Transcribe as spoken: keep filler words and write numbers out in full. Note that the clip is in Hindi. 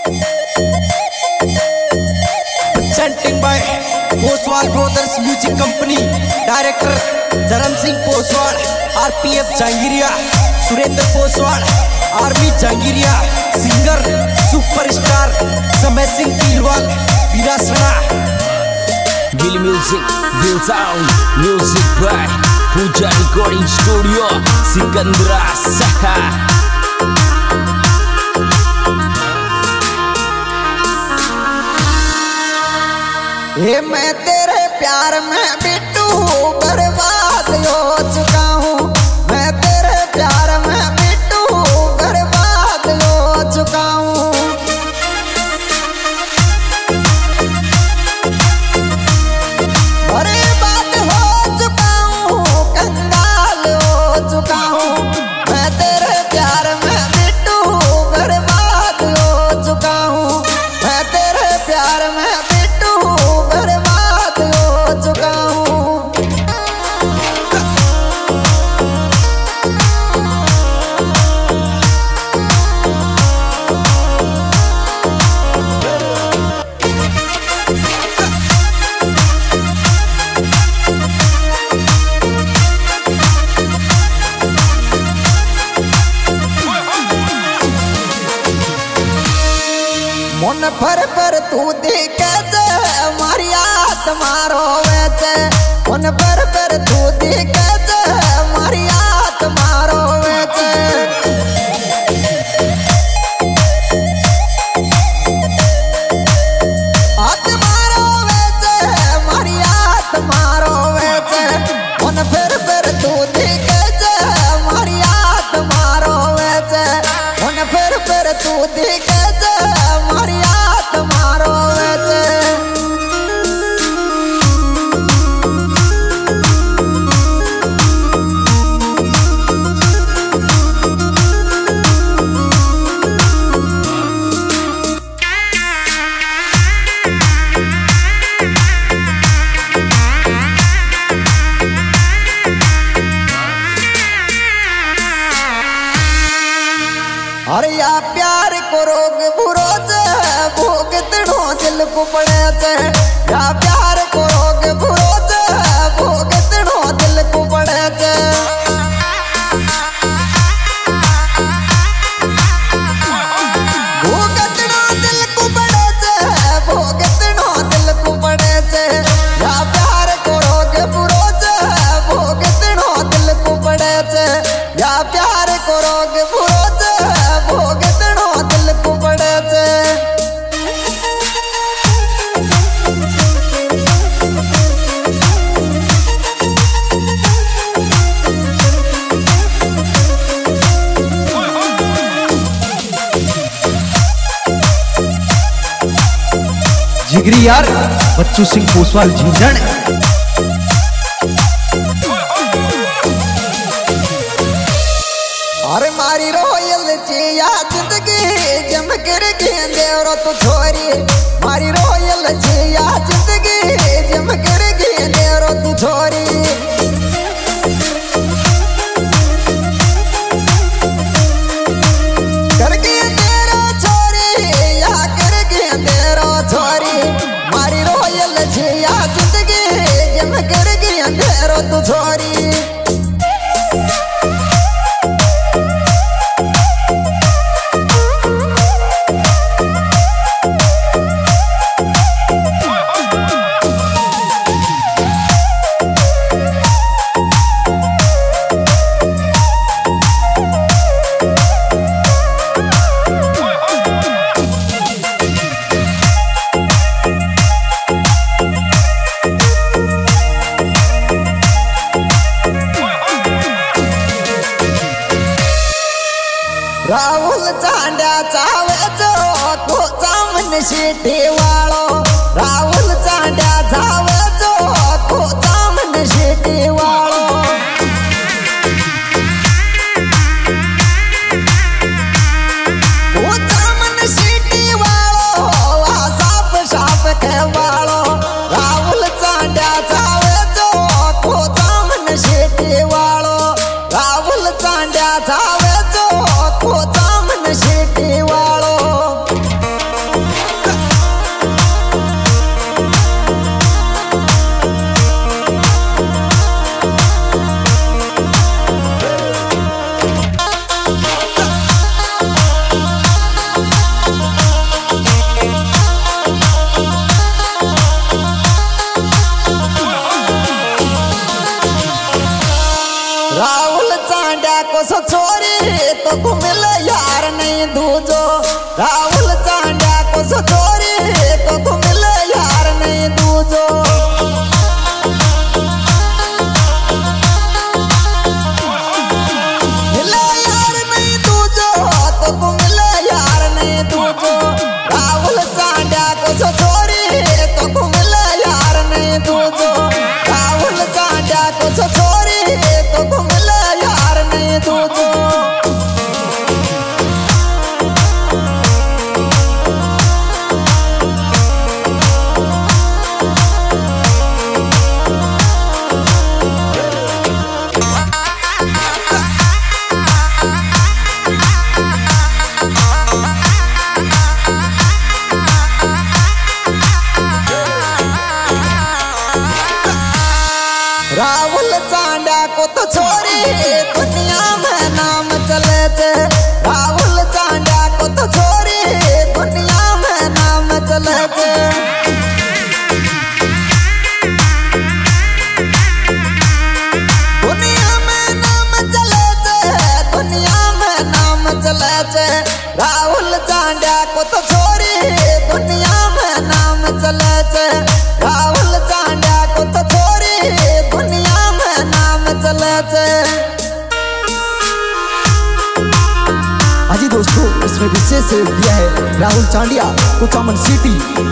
Presenting by Poswal Brothers Music Company. Director Dharam Singh Poswal, R P F Jangiriya, Surendra Poswal, Army Jangiriya. Singer Superstar Samay Singh Pilwal, Virasana. Gil Music, Gil Sound, Music by Puja Recording Studio, Sikandra Saha. ये मैं तेरे प्यार में बिट्टू बर्बाद हो चुका हूँ। मैं तेरे प्यार में बिट्टू बर्बाद हो चुका हूँ। बर्बाद हो चुका हूँ, कंगाल हो चुका हूँ। मैं तेरे प्यार में बिट्टू बर्बाद हो चुका हूँ। मैं तेरे प्यार में बर्बाद हो चुका हूँ। मन पर पर तू देखे मारी आत्मा रोवे। मन पर पर तू देखे मारी आत्मा रोवे। आत्मा रोवे मारी आत्मा रोवे। मन पर पर तू देखे मारी आत्मा रोवे। मन पर पर तू देखे मारी आत्मा रोवे। अरे या प्यार को रोग बुरोज भोग तड़ो दिल को पड़े। या प्यार को रोग बुरोज भोग तड़ो दिल को पड़े। भोग तड़ो दिल को पड़े। भोग तड़ो दिल को पड़े। या प्यार को रोग बुरोज भोग तड़ो दिल को पड़े। या प्यार को रोग बुरोज भोग तड़ो दिल को पड़े। जिगरी यार बच्चू सिंह पोसवाल झींझण। अरे मारी रोयल जिया जिंदगी जम कर गेंदेरो तू छोरी। मारी रोयल जिया जिंदगी जम कर गेंदेरो तू छोरी। कर गेंदेरो छोरी या कर गेंदेरो छोरी। मारी रोयल जिया जिंदगी जम कर गेंदेरो तू छोरी। राहुल चांड्या चावे जो तो जामन सीटी वालो। राहुल चांड्या चावे जो तो जामन सीटी वालो। वो जामन सीटी वालो साफ साफ के वालो। राहुल चांड्या चावे जो तो जामन सीटी वालो। राहुल चांड्या चावे जो तो जामन सीटी वालो। दूजो राहुल चांडा को सो छोरी तो घूमल यार नहीं दूजो राहुल चांडा को सो छोरी तो घूमल यार नहीं दूजो राहुल चांडा को तो छोरी दुनिया में नाम चले थे राहुल चांडा को तो छोरी दुनिया में नाम चले थे दुनिया में नाम चले थे दुनिया में नाम चले थे राहुल चांडा को तो छोरी दुनिया में नाम चले थे राहुल चांडा को तो छोरी दुनिया में नाम चले थे। हाजी दोस्तों, इसमें विशेष सहयोग दिया है राहुल चांडिया, कुचामन सिटी।